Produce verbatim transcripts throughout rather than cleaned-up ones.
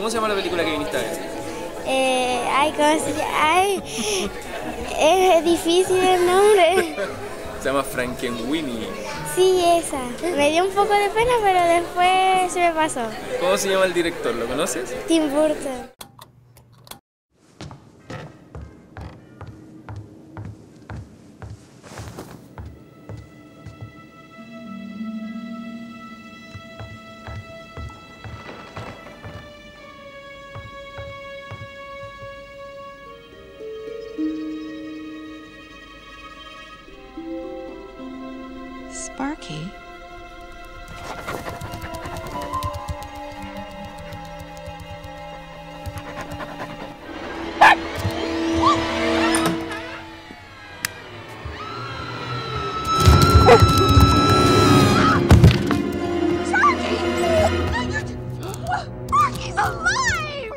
¿Cómo se llama la película que viniste a ver? Eh, ay, ¿cómo se llama? Ay, es difícil el nombre. Se llama Frankenweenie. Sí, esa. Me dio un poco de pena, pero después se me pasó. ¿Cómo se llama el director? ¿Lo conoces? Tim Burton. Sparky? Sparky's alive!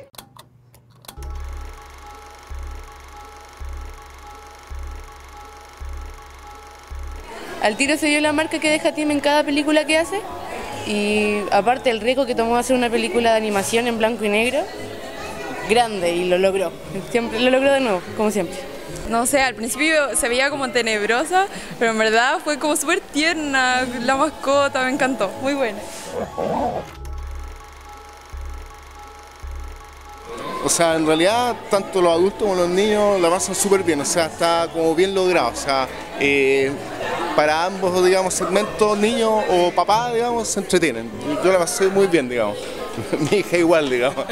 Al tiro se dio la marca que deja Tim en cada película que hace y aparte el riesgo que tomó de hacer una película de animación en blanco y negro, grande, y lo logró, siempre, lo logró de nuevo, como siempre. No sé, al principio se veía como tenebrosa, pero en verdad fue como súper tierna, la mascota, me encantó, muy buena. O sea, en realidad, tanto los adultos como los niños la pasan súper bien, o sea, está como bien logrado, o sea, eh, para ambos, digamos, segmentos, niños o papás, digamos, se entretienen. Yo la pasé muy bien, digamos. Mi hija igual, digamos.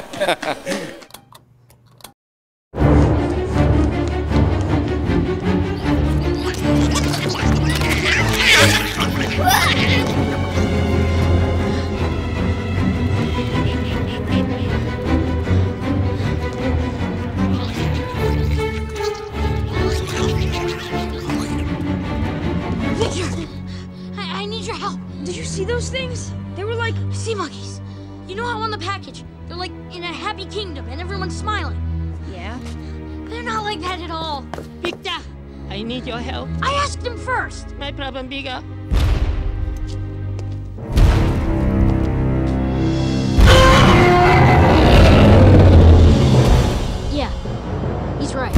I, I need your help. Did you see those things? They were like sea monkeys. You know how on the package, they're like in a happy kingdom and everyone's smiling. Yeah. They're not like that at all. Victor, I need your help. I asked him first. My problem bigger. Yeah, he's right.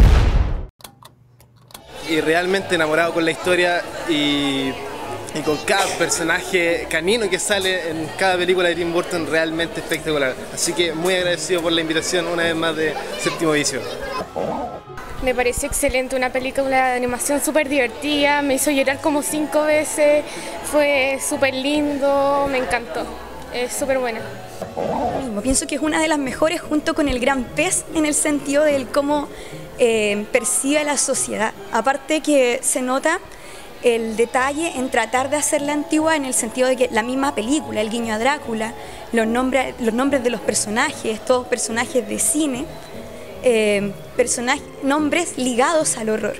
Y realmente enamorado con la historia y, y con cada personaje canino que sale en cada película de Tim Burton, realmente espectacular. Así que muy agradecido por la invitación una vez más de Séptimo Vicio. Me pareció excelente, una película de animación súper divertida, me hizo llorar como cinco veces, fue súper lindo, me encantó, es súper buena. Pienso que es una de las mejores junto con El Gran Pez en el sentido del cómo eh, percibe a la sociedad. Aparte que se nota el detalle en tratar de hacerla antigua en el sentido de que la misma película, el guiño a Drácula, los nombres, los nombres de los personajes, todos personajes de cine, eh, personajes, nombres ligados al horror.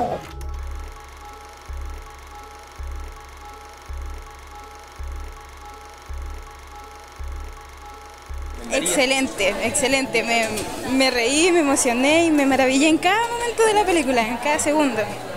Excelente, excelente. Me, me reí, me emocioné y me maravillé en cada momento de la película, en cada segundo.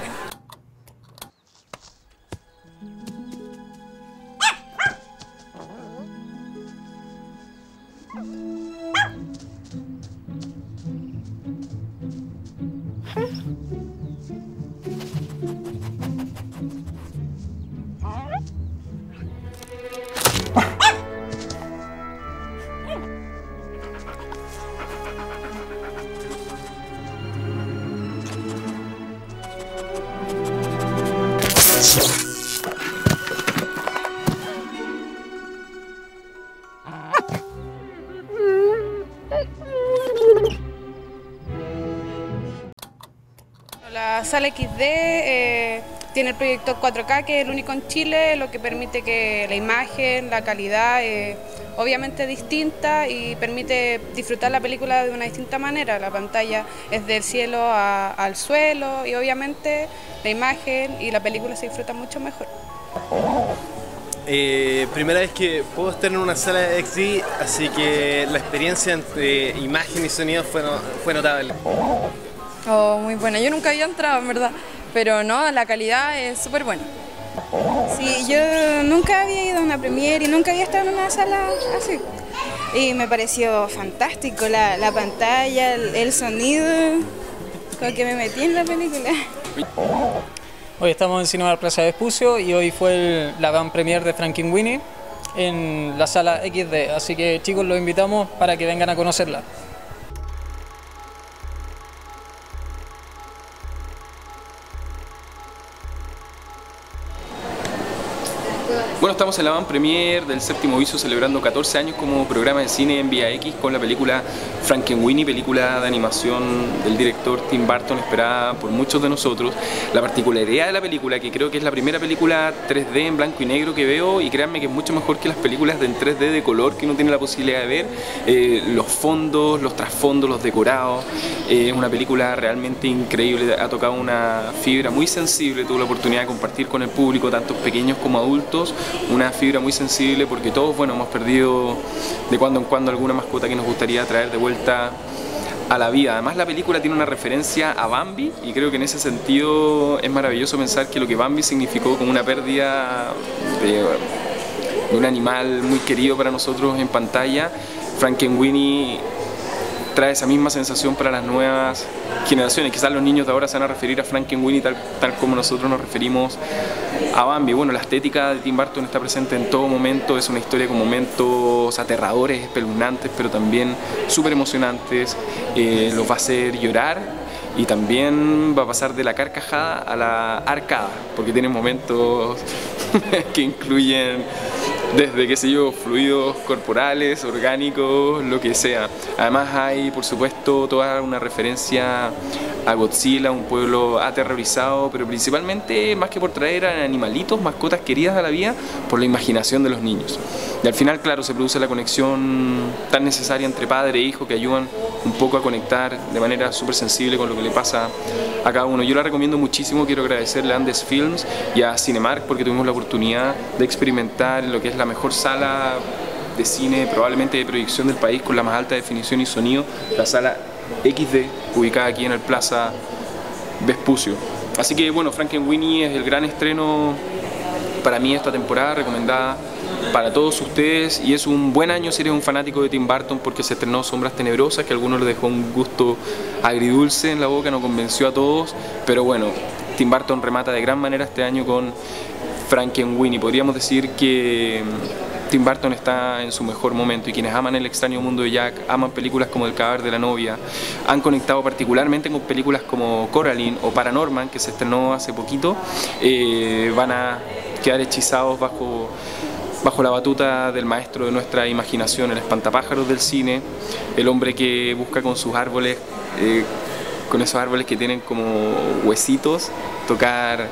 La sala equis de eh, tiene el proyector cuatro K, que es el único en Chile, lo que permite que la imagen, la calidad, eh, obviamente distinta y permite disfrutar la película de una distinta manera. La pantalla es del cielo a, al suelo y obviamente la imagen y la película se disfrutan mucho mejor. Eh, primera vez que puedo estar en una sala de equis de, así que la experiencia entre imagen y sonido fue, no, fue notable. Oh, muy buena. Yo nunca había entrado, en verdad, pero no, la calidad es súper buena. Sí, yo nunca había ido a una premiere y nunca había estado en una sala así. y me pareció fantástico la, la pantalla, el, el sonido, con que me metí en la película. Hoy estamos en Cinemark Plaza Vespucio y hoy fue el, la van premier de Frankenweenie en la sala equis de, así que chicos los invitamos para que vengan a conocerla. Bueno, estamos en la van premier del Séptimo Vicio celebrando catorce años como programa de cine en Vía X con la película Frankenweenie, película de animación del director Tim Burton, esperada por muchos de nosotros. La particularidad de la película, que creo que es la primera película tres D en blanco y negro que veo, y créanme que es mucho mejor que las películas de en tres D de color que uno tiene la posibilidad de ver, eh, los fondos, los trasfondos, los decorados. Eh, es una película realmente increíble, ha tocado una fibra muy sensible, tuve la oportunidad de compartir con el público, tanto pequeños como adultos, una fibra muy sensible porque todos, bueno, hemos perdido de cuando en cuando alguna mascota que nos gustaría traer de vuelta a la vida. Además, la película tiene una referencia a Bambi y creo que en ese sentido es maravilloso pensar que lo que Bambi significó como una pérdida de, de un animal muy querido para nosotros en pantalla, Frankenweenie trae esa misma sensación para las nuevas generaciones. Quizás los niños de ahora se van a referir a Frankenweenie tal, tal como nosotros nos referimos a Bambi. Bueno, la estética de Tim Burton está presente en todo momento, es una historia con momentos aterradores, espeluznantes, pero también súper emocionantes, eh, los va a hacer llorar y también va a pasar de la carcajada a la arcada, porque tiene momentos que incluyen desde, qué sé yo, fluidos corporales, orgánicos, lo que sea. Además hay, por supuesto, toda una referencia a Godzilla, un pueblo aterrorizado, pero principalmente, más que por traer a animalitos, mascotas queridas a la vida, por la imaginación de los niños. Y al final, claro, se produce la conexión tan necesaria entre padre e hijo que ayudan un poco a conectar de manera súper sensible con lo que le pasa a cada uno. Yo la recomiendo muchísimo, quiero agradecerle a Andes Films y a Cinemark porque tuvimos la oportunidad de experimentar lo que es la mejor sala de cine, probablemente de proyección del país, con la más alta definición y sonido, la sala equis de, ubicada aquí en el Plaza Vespucio. Así que bueno, Frankenweenie es el gran estreno para mí esta temporada, recomendada para todos ustedes, y es un buen año si eres un fanático de Tim Burton porque se estrenó Sombras Tenebrosas, que a algunos les dejó un gusto agridulce en la boca, no convenció a todos, pero bueno, Tim Burton remata de gran manera este año con Frankenweenie. Podríamos decir que Tim Burton está en su mejor momento y quienes aman El extraño mundo de Jack, aman películas como El cadáver de la novia, han conectado particularmente con películas como Coraline o Paranorman, que se estrenó hace poquito, eh, van a quedar hechizados bajo, bajo la batuta del maestro de nuestra imaginación, el espantapájaros del cine, el hombre que busca con sus árboles, eh, con esos árboles que tienen como huesitos, tocar...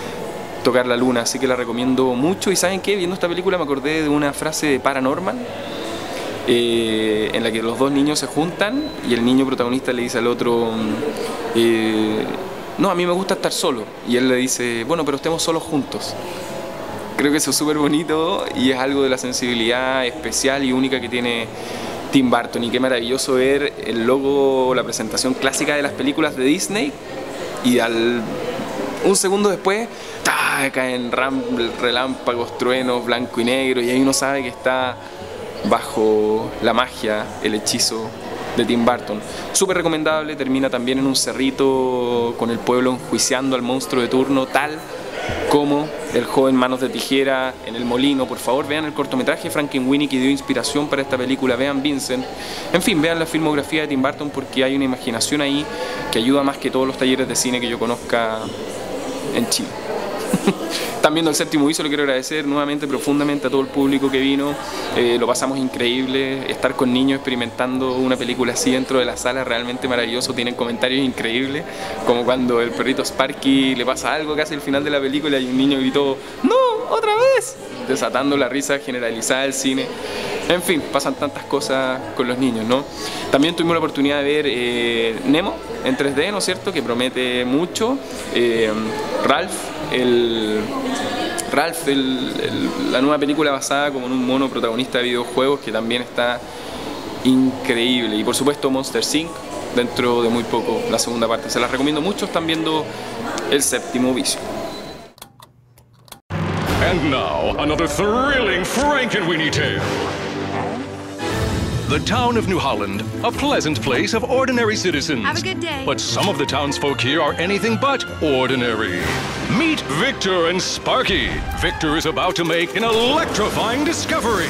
tocar la luna, así que la recomiendo mucho. Y ¿saben qué? Viendo esta película me acordé de una frase de Paranorman eh, en la que los dos niños se juntan y el niño protagonista le dice al otro eh, no, a mí me gusta estar solo, y él le dice, bueno, pero estemos solos juntos. Creo que eso es súper bonito y es algo de la sensibilidad especial y única que tiene Tim Burton, y qué maravilloso ver el logo, la presentación clásica de las películas de Disney y al un segundo después ¡tá! Caen relámpagos, truenos, blanco y negro, y ahí uno sabe que está bajo la magia, el hechizo de Tim Burton. Súper recomendable, termina también en un cerrito con el pueblo enjuiciando al monstruo de turno, tal como el joven Manos de Tijera en el molino. Por favor, vean el cortometraje Frankenweenie que dio inspiración para esta película, vean Vincent, en fin, vean la filmografía de Tim Burton porque hay una imaginación ahí que ayuda más que todos los talleres de cine que yo conozca en Chile. Están viendo El Séptimo Vicio, le quiero agradecer nuevamente profundamente a todo el público que vino, eh, lo pasamos increíble, estar con niños experimentando una película así dentro de la sala es realmente maravilloso, tienen comentarios increíbles, como cuando el perrito Sparky le pasa algo casi al final de la película y un niño gritó ¡no! ¡Otra vez! Desatando la risa generalizada del cine. En fin, pasan tantas cosas con los niños, ¿no? También tuvimos la oportunidad de ver eh, Nemo en tres D, ¿no es cierto?, que promete mucho. Eh, Ralph, el, Ralph el, el, la nueva película basada como en un mono protagonista de videojuegos que también está increíble. Y por supuesto Monsters incorporated dentro de muy poco, la segunda parte. Se las recomiendo mucho, están viendo El Séptimo Vicio. And now, another thrilling Frankenweenie tale. The town of New Holland, a pleasant place of ordinary citizens. Have a good day. But some of the townsfolk here are anything but ordinary. Meet Victor and Sparky. Victor is about to make an electrifying discovery.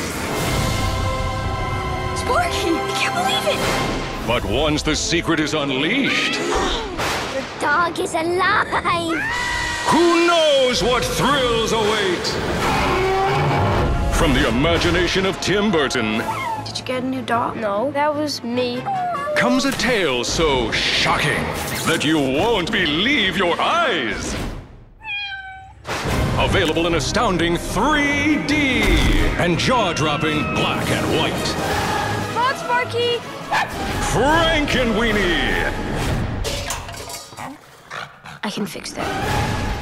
Sparky, I can't believe it! But once the secret is unleashed, The dog is alive! who knows what thrills await? From the imagination of Tim Burton Did you get a new dog? No, that was me. comes a tale so shocking that you won't believe your eyes. Available in astounding three D and jaw-dropping black and white. Come on, Sparky! Frankenweenie! I can fix that.